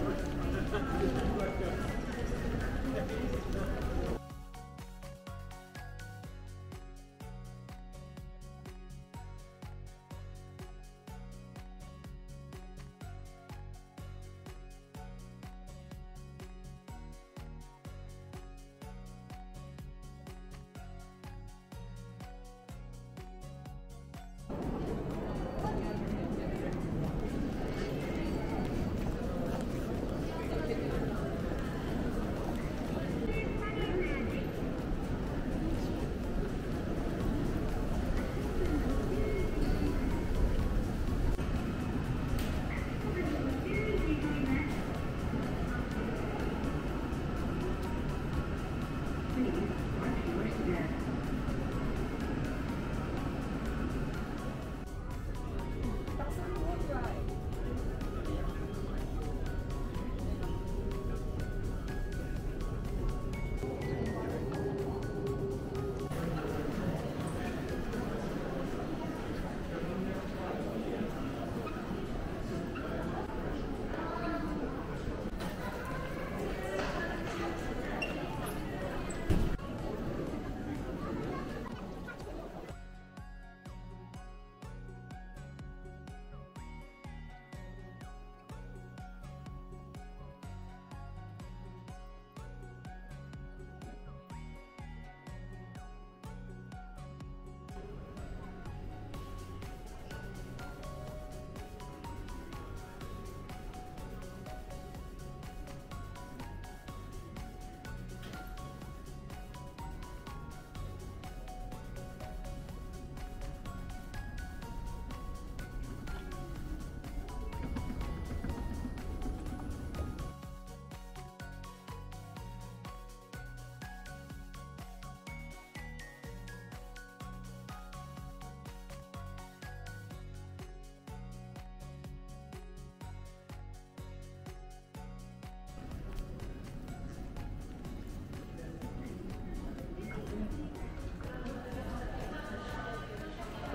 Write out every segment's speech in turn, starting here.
はい。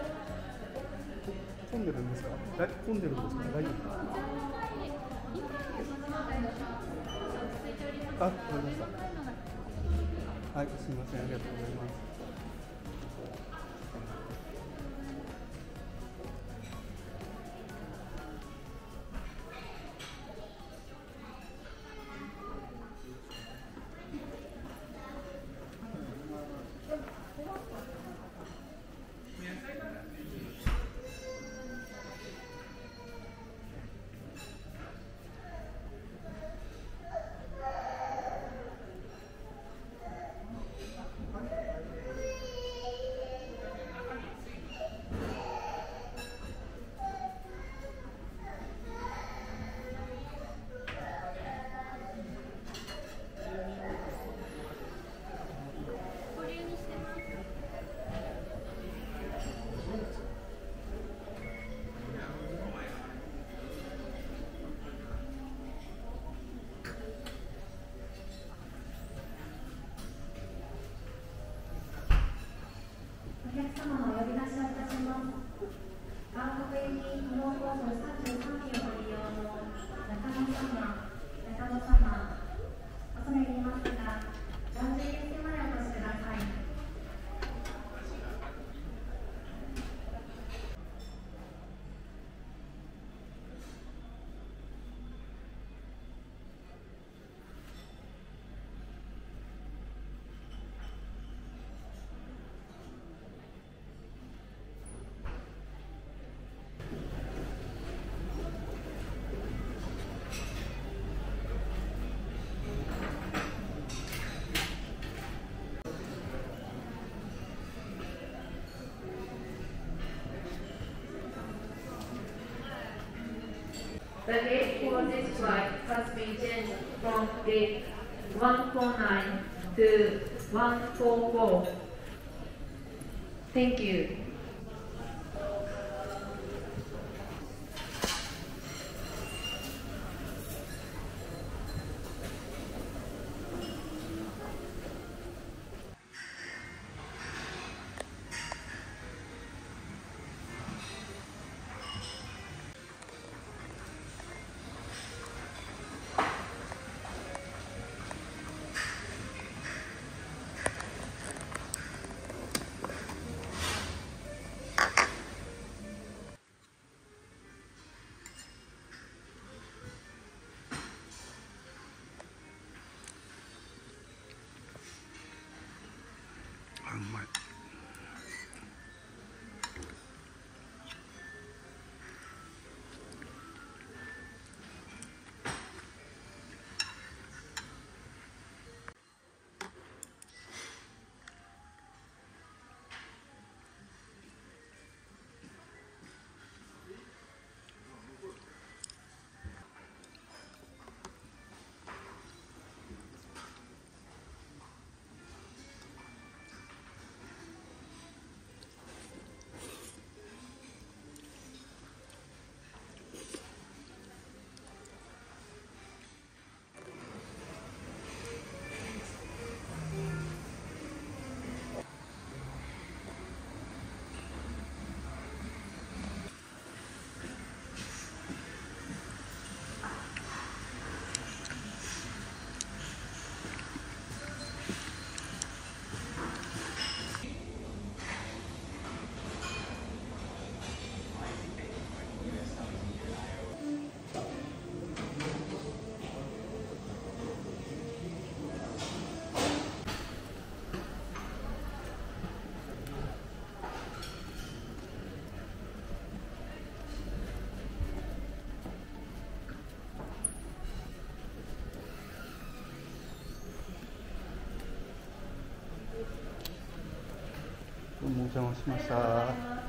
混んでるんですか？混んでるんですか？大丈夫ですか？あ、わかりました。はい、すみません、ありがとうございます。 お客様のお呼び出しをいたします。韓国行き日本航空33便をご利用の中野様、恐れ入りますが、ランジェリーまでお越しください。The gate for this flight has been changed from gate 149 to 144. Thank you. 邪魔しました。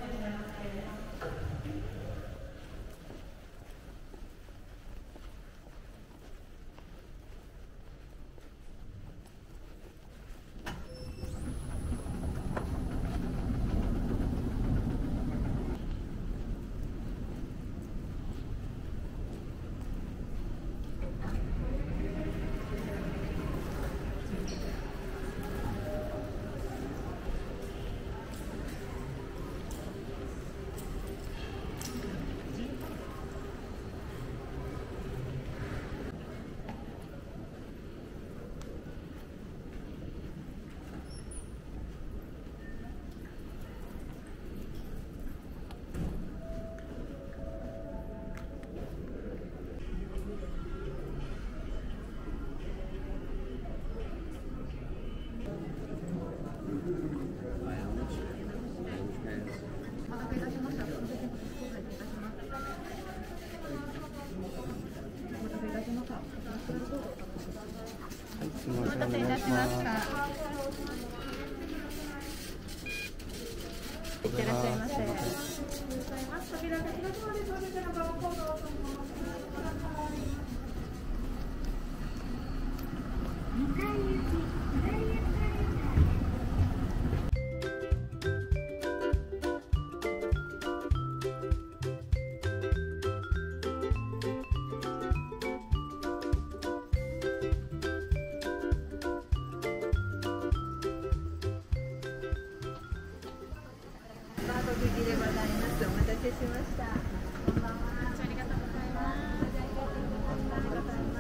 お待たせいたしました。いってらっしゃいませ。でございます。お待たせしました。こんばんは。ありがとうございます。ありがとうございます。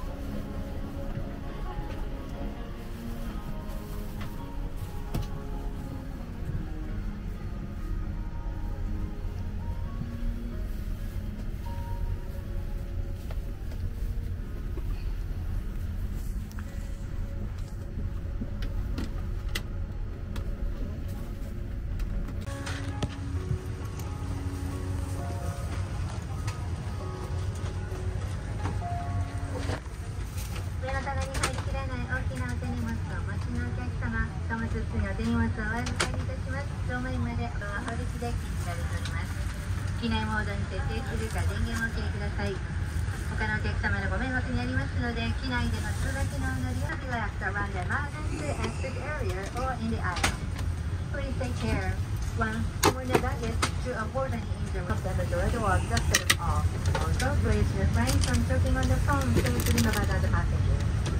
お手荷物をお預かりいたします。乗務員までドア法律で禁じられております。機内モードに設定するか電源をお切りください。他のお客様のご迷惑になりますので、機内での通話機能の利用はaround the emergency exit area or in the aisle. Please take care when the luggage to avoid any injury. The majority or adjustable off. Also, please refrain from talking on the phone to the other passengers.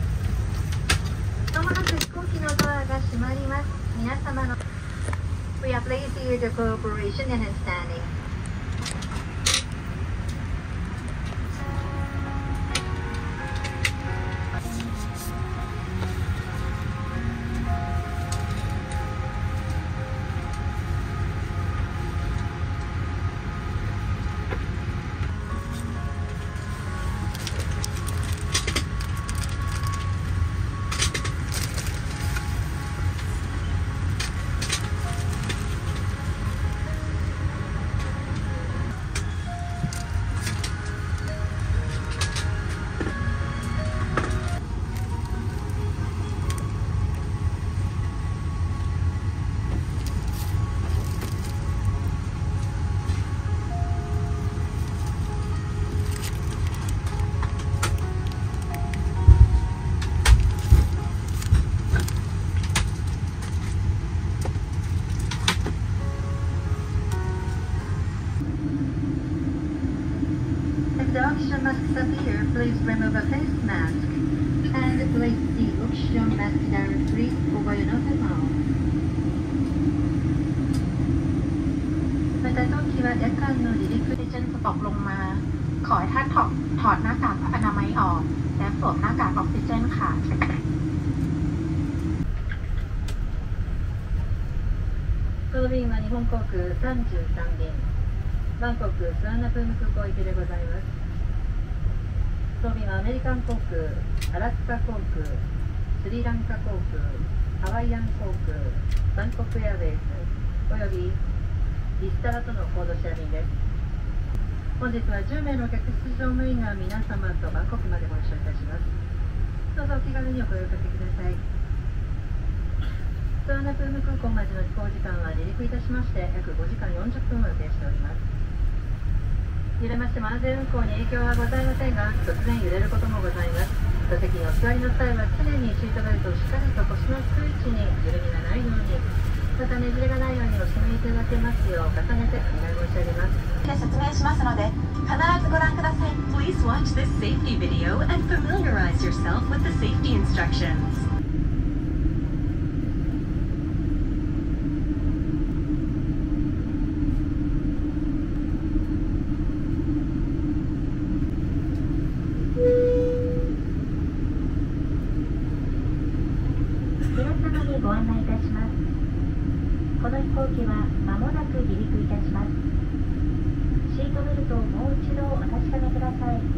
まもなく飛行機のドアが閉まります。皆様の We appreciate your cooperation and understanding. The oxygen masks appear, please remove a face mask and place the oxygen mask directly over your nose and mouth. また当機は夜間の離陸でจะตกลงมาขอให้ท่านถอดหน้ากากอนามัยออกและสวมหน้ากากออกซิเจนค่ะこの便は日本航空33便バンコクスワンナプーム空港行きでございます。当便はアメリカン航空、アラスカ航空、スリランカ航空、ハワイアン航空、バンコクエアウェイズおよびリスタラとのコードシェア便です。本日は10名の客室乗務員が皆様とバンコクまでご一緒いたします。どうぞお気軽にお声をかけください。 スワンナプーム空港までの飛行時間は離陸いたしまして約5時間40分を予定しております。揺れましても安全運航に影響はございませんが、突然揺れることもございます。座席にお座りの際は常にシートベルトをしっかりと腰の低い位置に、揺れがないように、またねじれがないようにお締めいただけますよう重ねてお願い申し上げます。 説明しますので、必ずご覧ください。Please watch this safety video and familiarize yourself with the safety instructions. 皆様にご案内いたします。この飛行機は間もなく離陸いたします。シートベルトをもう一度お確かめください。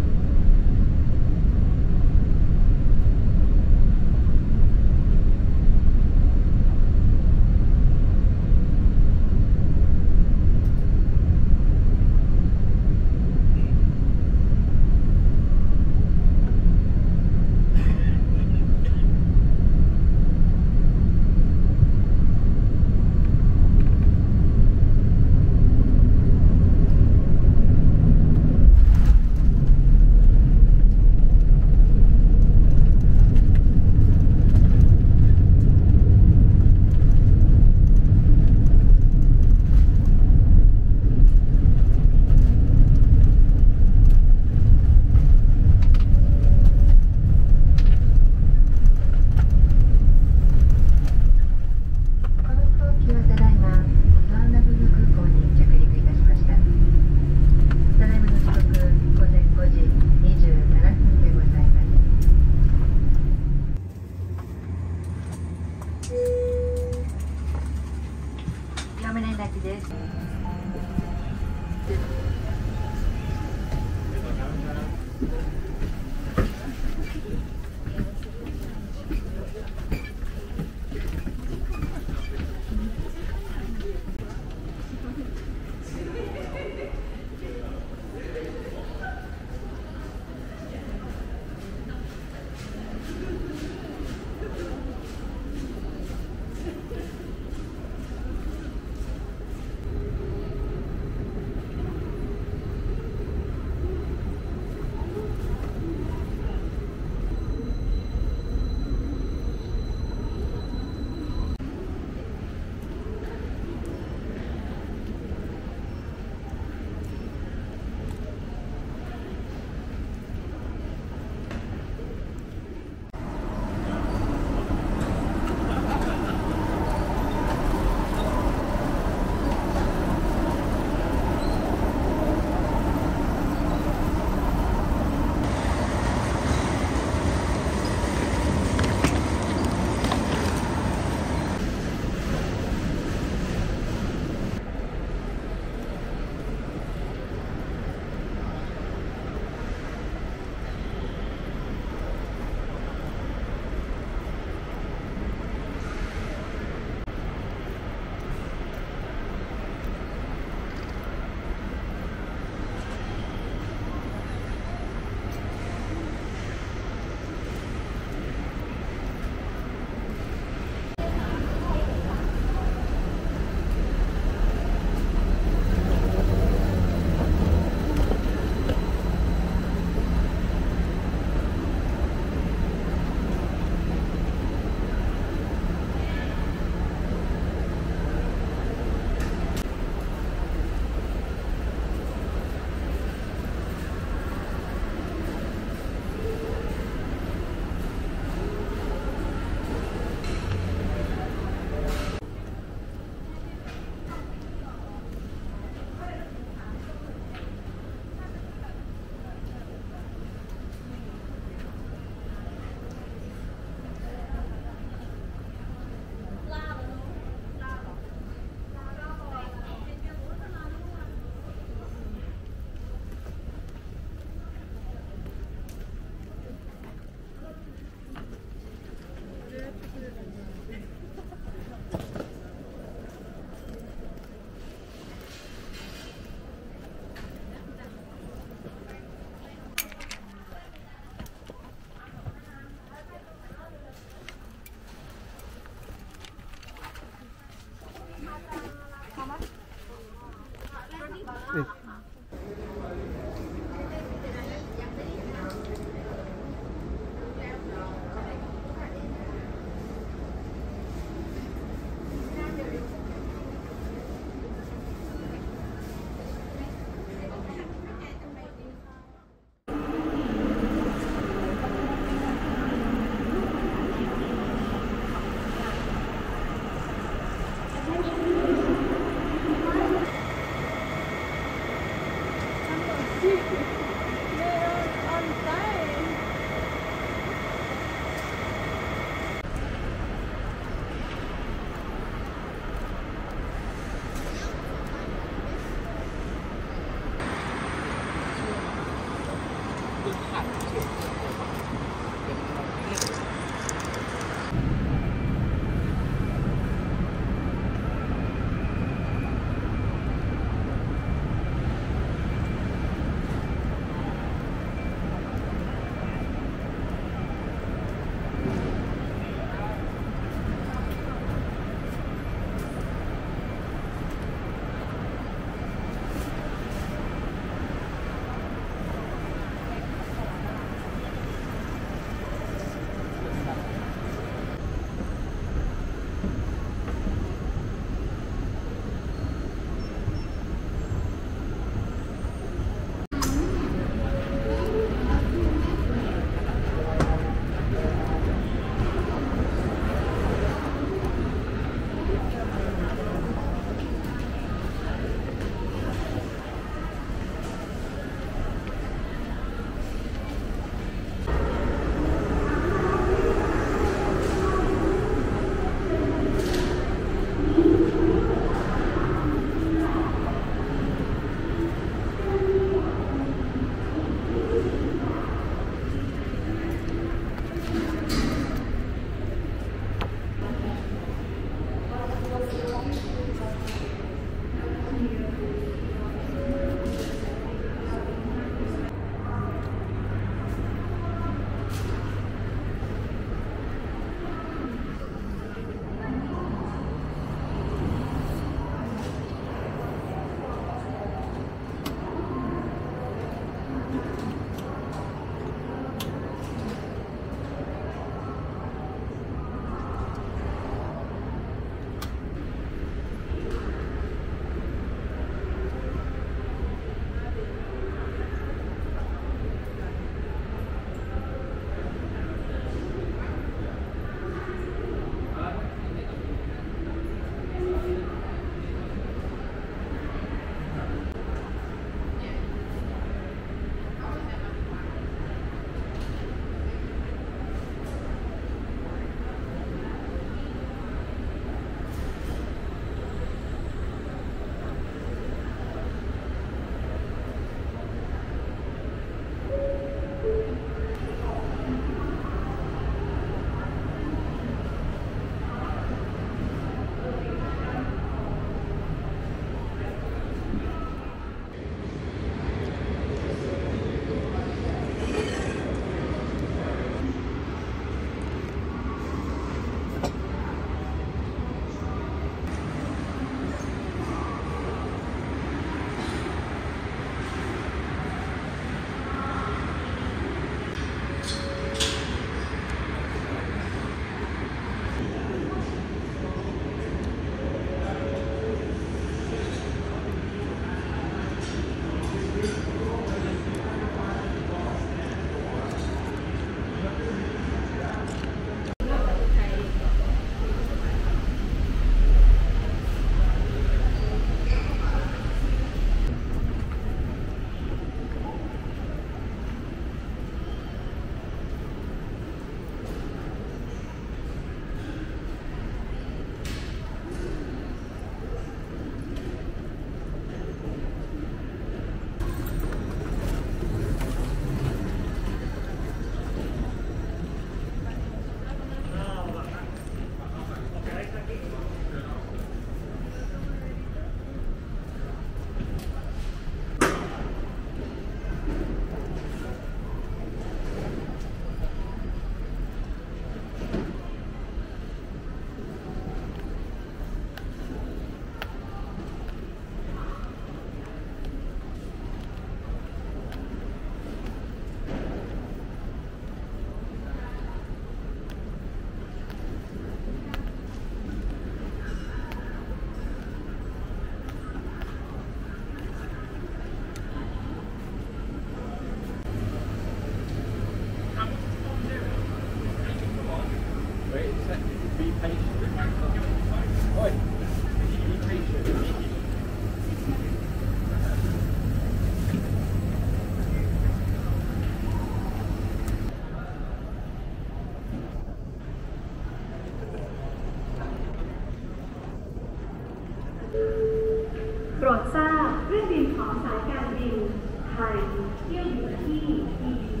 โปรดทราบเครื่องบินของสายการบินไทยเที่ยวอยู่ที่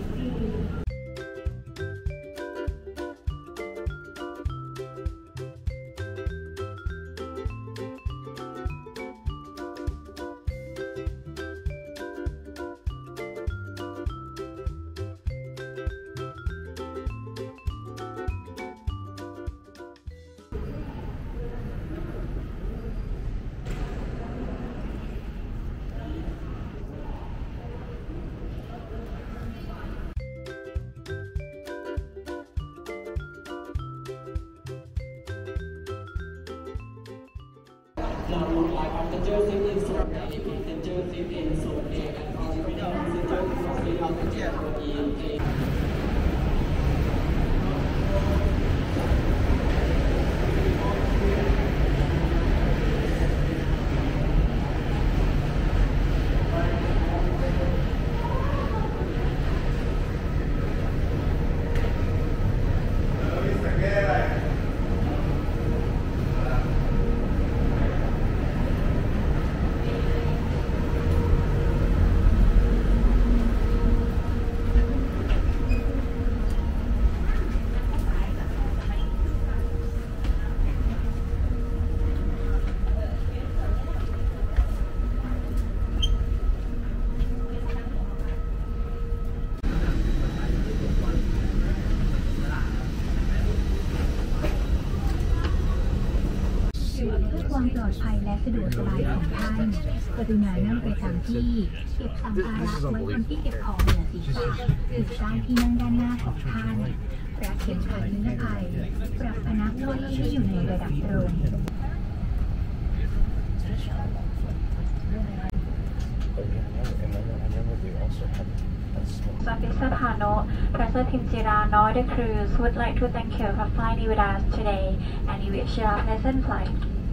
Now look like passenger seat in zone A, passenger seat in zone A, and all remaining passengers crossing out the gate in A. ความปลอดภัยและสะดวกสบายของท่านกรุณานั่งประจำที่เก็บสัมภาระไว้บนที่เก็บของเหนือศีรษะหรือใต้ที่นั่งด้านหน้าของท่านรัดเข็มขัดนิรภัยปรับพนักเก้าอี้ให้อยู่ในระดับตรง Mr. Pano, Professor Timjirano, the crews would like to thank you for flying with us today and you wish you a pleasant flight.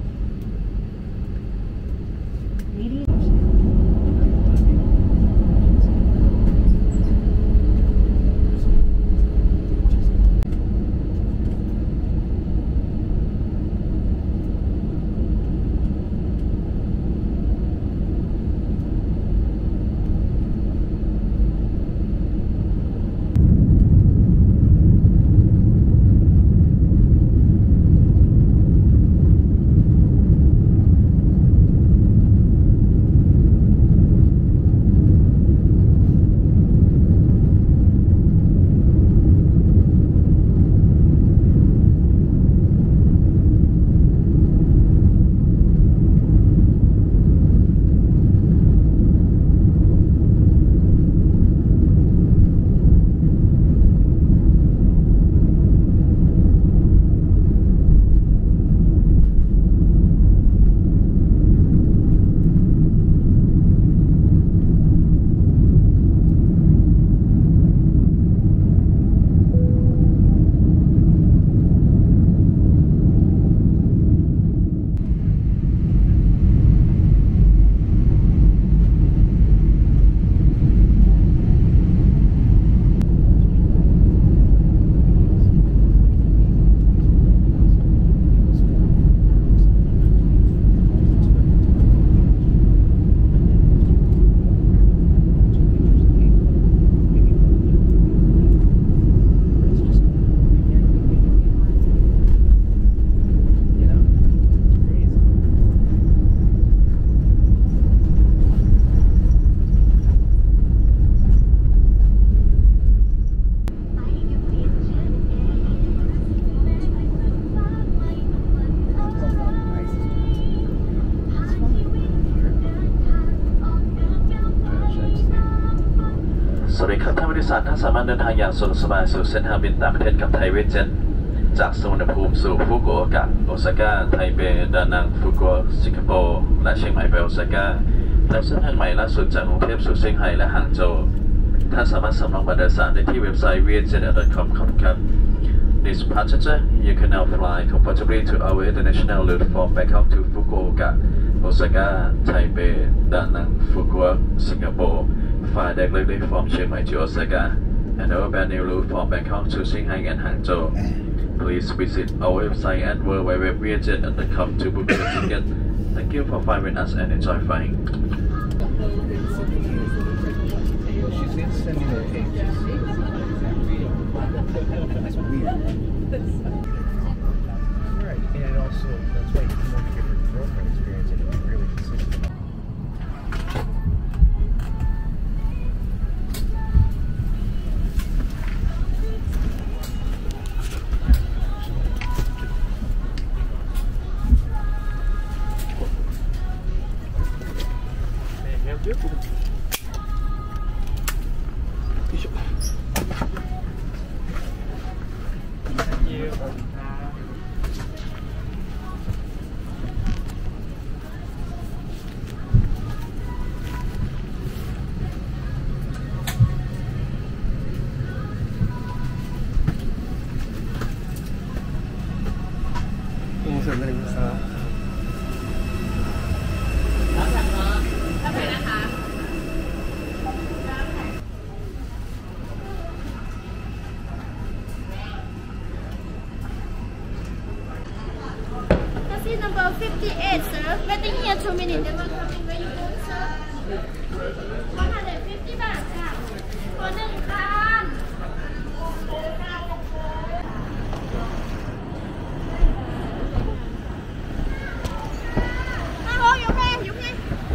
สวัสดีครับท่านผู้โดยสารท่านสามารถเดินทางอย่างสะดวกสบายสู่เส้นทางบินต่างประเทศกับไทยเวทเจ็ตจากสุวรรณภูมิสู่ฟุกุโอกะโอซาก้าไทเปดานังฟุกุโอกะสิงคโปร์และเชียงใหม่ไปโอซาก้าและเส้นทางใหม่ล่าสุดจากกรุงเทพสู่เซี่ยงไฮ้และหางโจวท่านสามารถสำรองบัตรโดยสารได้ที่เว็บไซต์ vietjet.com ครับ This passenger, you can now fly comfortably to our international route from Bangkok to Fukuoka, Osaka, Taipei, Da Nang, Fukuoka, Singapore. Fly directly from Chiang Mai to Osaka, and our brand new route from Bangkok to Shanghai and Hangzhou. Please visit our website at www.vietjet.com to book your ticket. Thank you for flying with us and enjoy flying. That's weird. Right, and it also, that's why you want to get your girlfriend experience and be really consistent. になりました。 Taxi number 58, sir. Waiting here 2 minutes. They will come in when you go, sir. 150 baht ค่ะคนหนึ่งคันมาโอ้ยกเลยยกเลย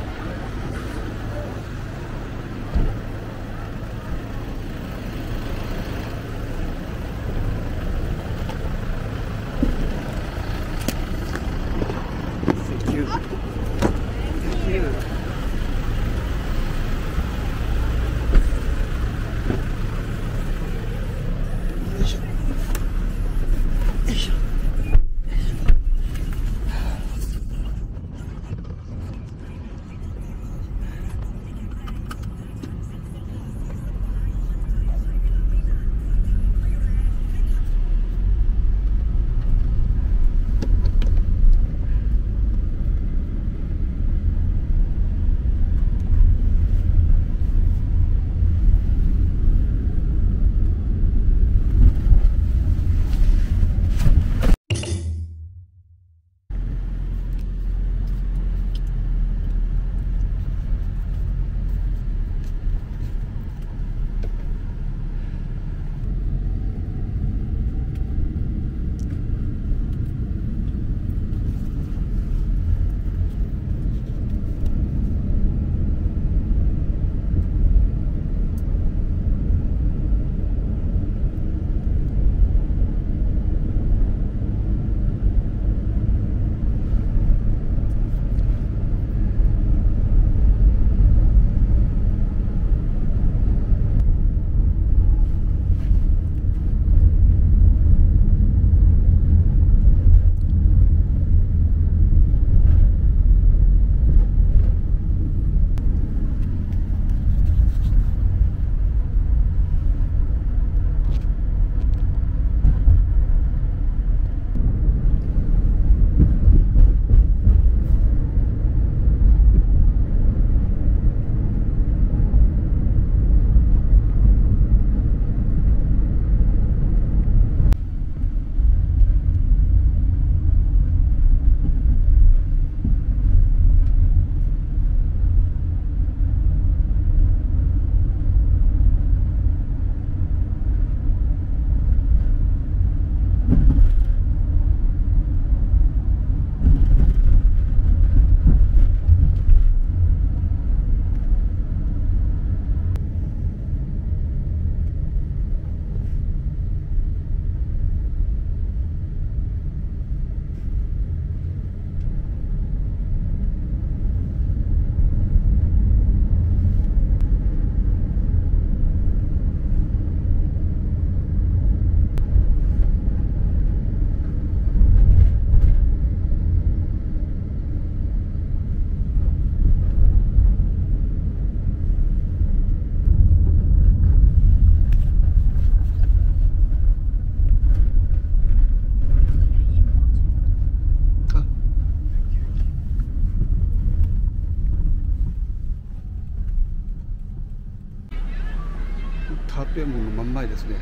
カーペン門の真ん前ですね。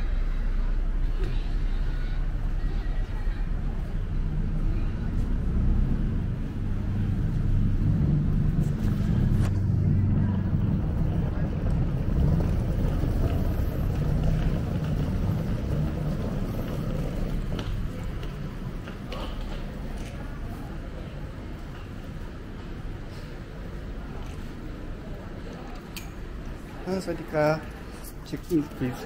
สวัสดีครับเช็คอิน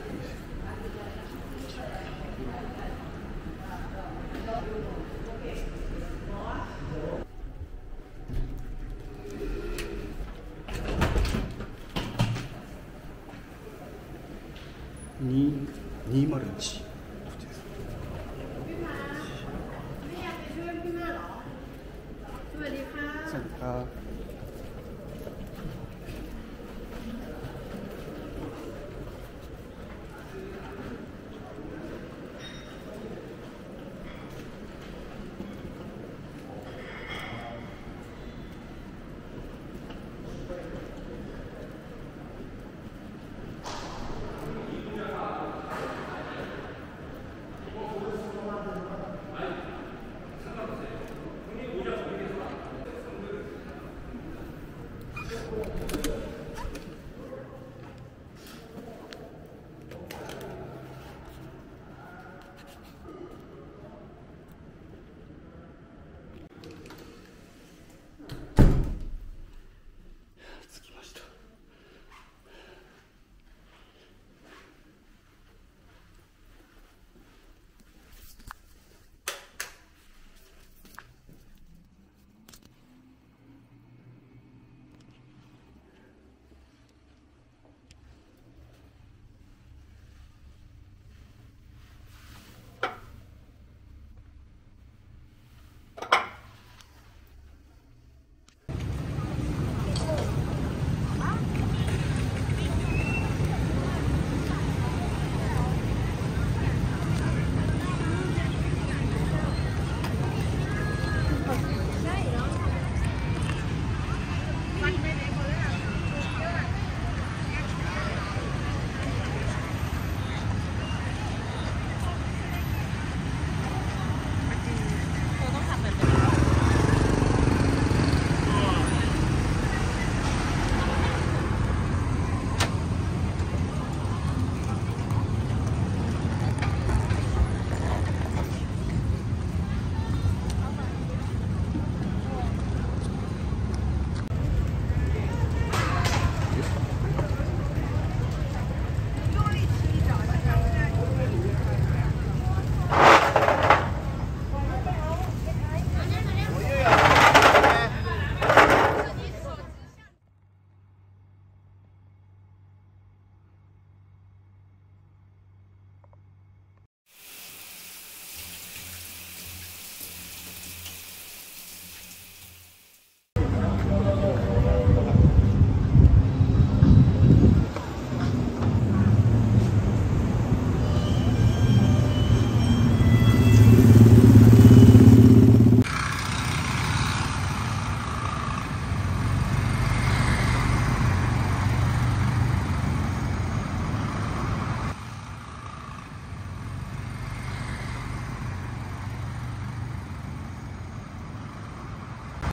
please201สวัสดีครับ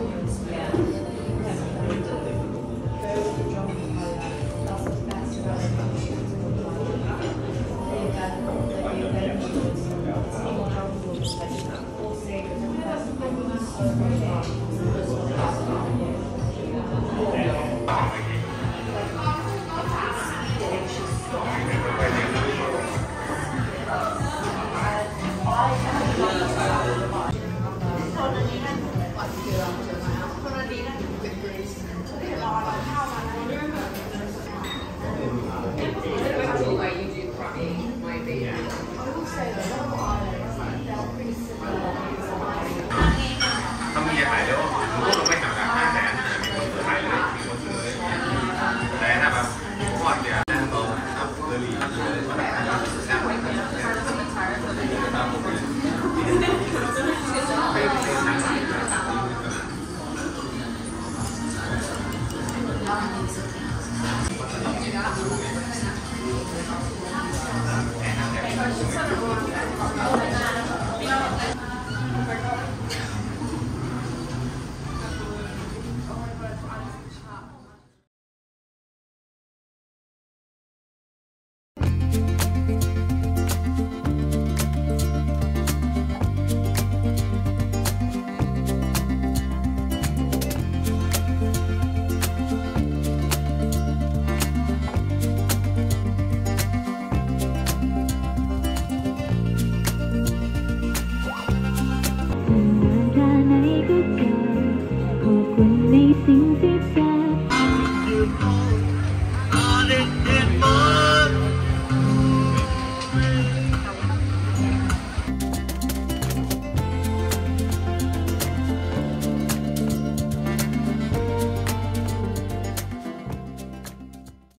Thank you.